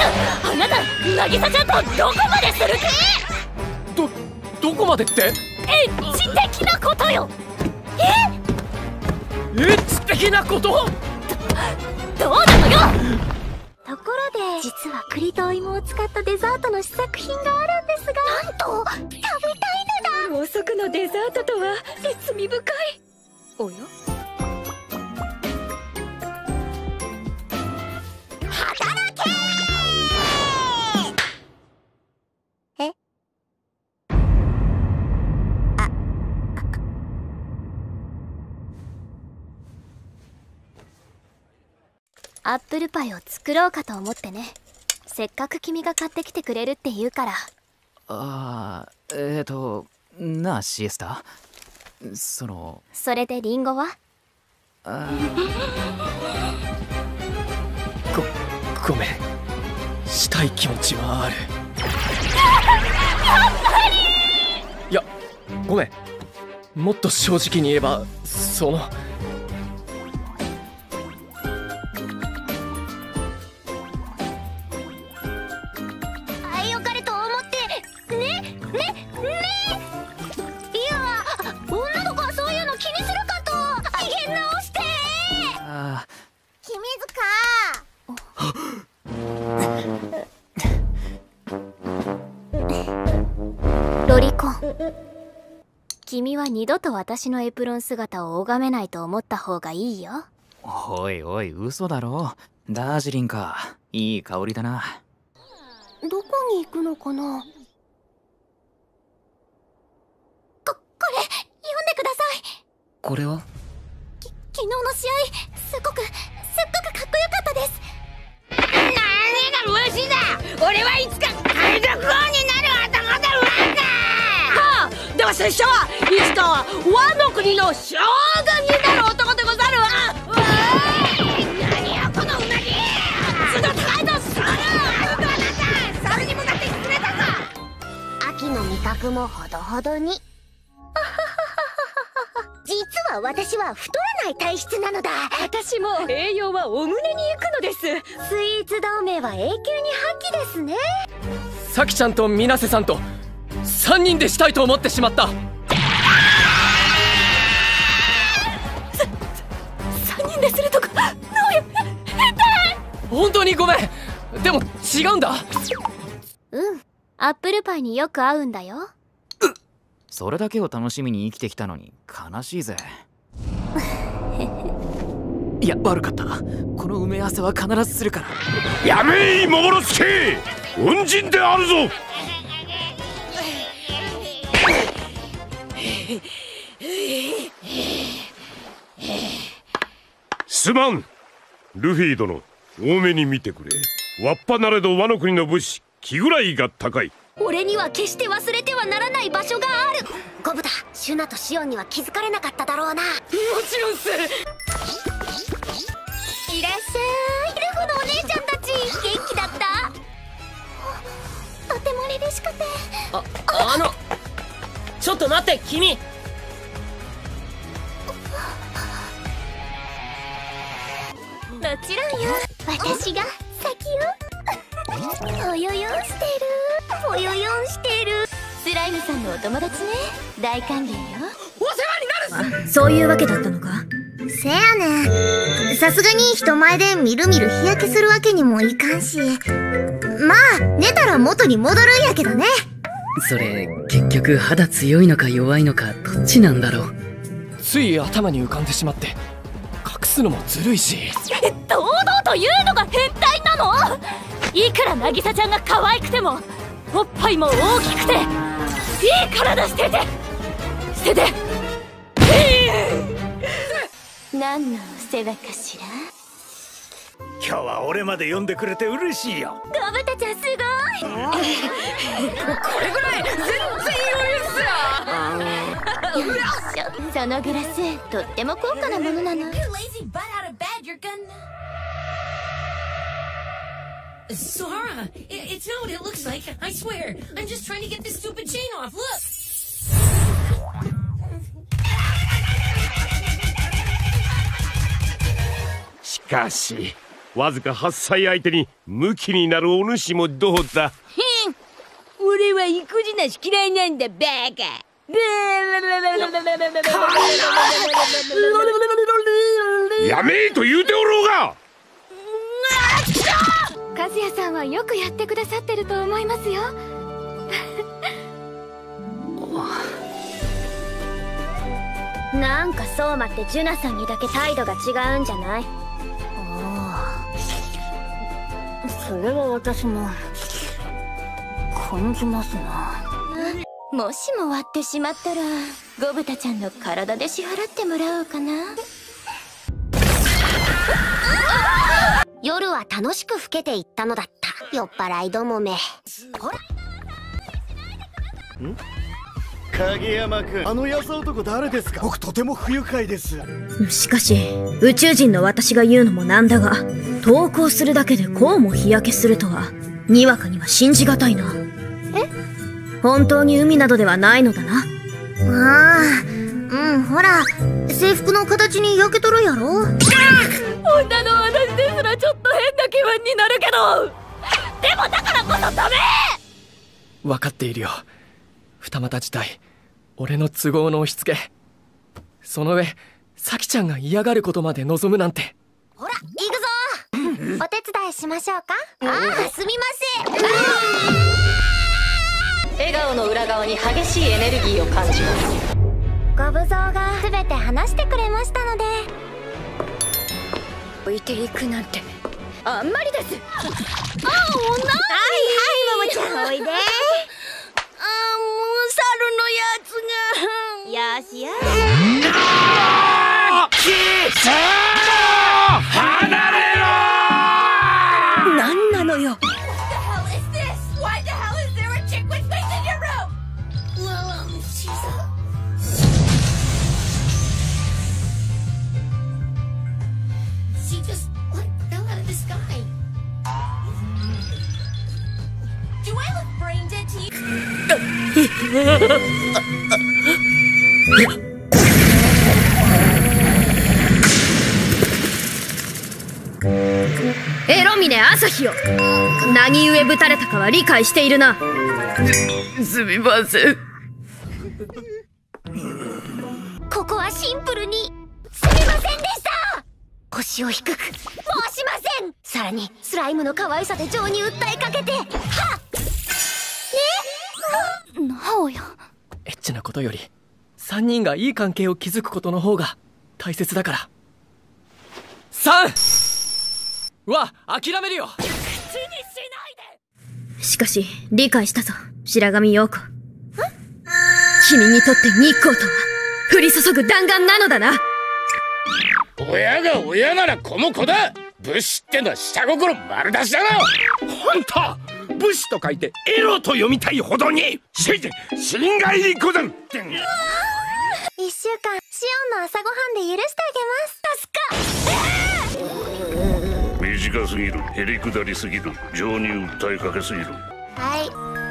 あなた渚ちゃんとどこまでする気？ どこまでって？ エッチ的なことよ。 エッチ的なこと？ どうなのよ。 ところで実は栗とお芋を使ったデザートの試作品があるんですが、なんと食べたいのだ。 ろうそくのデザートとは罪深い。おや？ 働けー。え？ アップルパイを作ろうかと思ってね。せっかく君が買ってきてくれるって言うから。 なあシエスタ、 それでリンゴは？ ごめん、したい気持ちはある。いや、ごめん、もっと正直に言えばよかれと思ってね。いや、女の子はそういうの気にするかと。機嫌直して。君塚ロリコン、君は二度と私のエプロン姿を拝めないと思った方がいいよ。 おいおい、嘘だろ。ダージリンか、いい香りだな。 どこに行くのかな。これ読んでください。 これは？ 昨日の試合すっごくかっこよかったです。 何が無視だ。俺はいつか海賊王になる男だわか。はあ、では拙者はいつかは和の国の将軍になる男でござるわ。何やこのうなぎ。角高いぞ猿に向かって進めたぞ。 秋の味覚もほどほどに。実は私は太らない体質なのだ。 私も栄養はお胸に行くのです。 スイーツ同盟は永久に破棄ですね。 サキちゃんと水瀬さんと3人でしたいと思ってしまった。 3人でするとかどうよ。 本当にごめん。でも違うんだ。 アップルパイによく合うんだよ。 それだけを楽しみに生きてきたのに悲しいぜ。いや、悪かった。この埋め合わせは必ずするから。 やめい桃之助、恩人であるぞ。すまん、ルフィ殿、多めに見てくれ。わっぱなれど和の国の武士気ぐらいが高い。 俺には決して忘れてはならない場所がある。ゴブタ、シュナとシオンには気づかれなかっただろうな。もちろんっす。 いらっしゃい。ルフのお姉ちゃんたち元気だった？とても凛々しくて。 ちょっと待って君。 もちろんよ。私が先よ。ぽよよんしてる。ぽよよんしてる。 スライムさんのお友達ね。大歓迎よ。 お世話になるっす。 そういうわけだったのか。せやねん。さすがに人前でみるみる日焼けするわけにもいかんし。まあ寝たら元に戻るんやけどね。 それ結局肌強いのか弱いのかどっちなんだろう。 つい頭に浮かんでしまって隠すのもずるいし。 堂々と言うのが変態なの？いくら渚ちゃんが可愛くてもおっぱいも大きくていい体してて何のお世話かしら。 今日は俺まで呼んでくれて嬉しいよ。 ゴブタちゃんすごい。 これぐらい全然余裕っすよ。 そのグラスとっても高価なものなの。 Sora, it's not what it looks like. I swear. I'm just trying to get this stupid chain off. Look. しかしわずか8歳相手にムキになるお主もどうだ。 俺は育児なし嫌いなんだバカ。 やめえと言うておろうが。 和也さんはよくやってくださってると思いますよ。なんか相馬ってジュナさんにだけ態度が違うんじゃない？ああ、それは私も感じますな。もしも割ってしまったらゴブタちゃんの体で支払ってもらおうかな。夜は楽しく老けていったのだった。酔っ払いどもめ。ほら影山君、あの安男誰ですか？僕とても不愉快です。 しかし宇宙人の私が言うのもなんだが、投稿するだけでこうも日焼けするとはにわかには信じがたいな。本当に海などではないのだな。 ああ、ほら制服の形に焼けとるやろ。 女の私ですらちょっと変な気分になるけど、でもだからこそダメ。 分かっているよ。二股自体俺の都合の押し付け。その上咲ちゃんが嫌がることまで望むなんて。 ほら行くぞ。お手伝いしましょうか。ああ、すみません。 笑顔の裏側に激しいエネルギーを感じます。 ご武装が全て話してくれましたので。 置いていくなんてあんまりです。 はいはい、ももちゃんおいで。 猿のやつが。 よしよし。 離れろ。 なんなのよ。 エロミネ朝日よ、何故ぶたれたかは理解しているな。 すみません。 ここはシンプルにすみませんでした。腰を低く申しません。さらにスライムの可愛さで情に訴えかけて、はっね。なおや、 エッチなことより3人がいい関係を築くことの方が大切だから。3は諦めるよ。口にしないで。しかし理解したぞ白神陽子。君にとって日光とは降り注ぐ弾丸なのだな。 親が親ならこの子だ。武士ってのは下心丸出しだな。ほんと武士と書いてエロと読みたいほどにしいて心外にござる。 1週間シオンの朝ごはんで許してあげます。助か。 短すぎる、へりくだりすぎる、情に訴えかけすぎる。 はい。